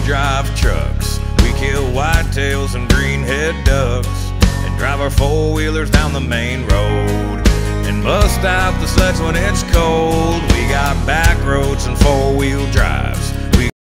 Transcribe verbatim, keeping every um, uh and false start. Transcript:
drive trucks. We kill whitetails and greenhead ducks, and drive our four-wheelers down the main road, and bust out the sleds when it's cold. We got back roads and four-wheel drive.